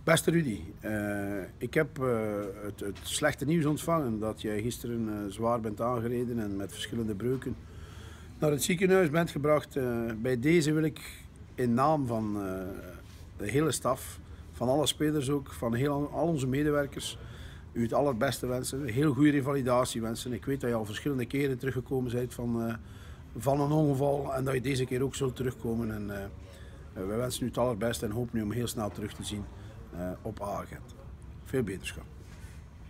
Beste Rudy, ik heb het slechte nieuws ontvangen dat jij gisteren zwaar bent aangereden en met verschillende breuken naar het ziekenhuis bent gebracht. Bij deze wil ik in naam van de hele staf, van alle spelers ook, van al onze medewerkers, u het allerbeste wensen. Een heel goede revalidatie wensen. Ik weet dat je al verschillende keren teruggekomen bent van een ongeval en dat je deze keer ook zult terugkomen. En wij wensen u het allerbeste en hopen u om heel snel terug te zien op A-agent. Veel beterschap.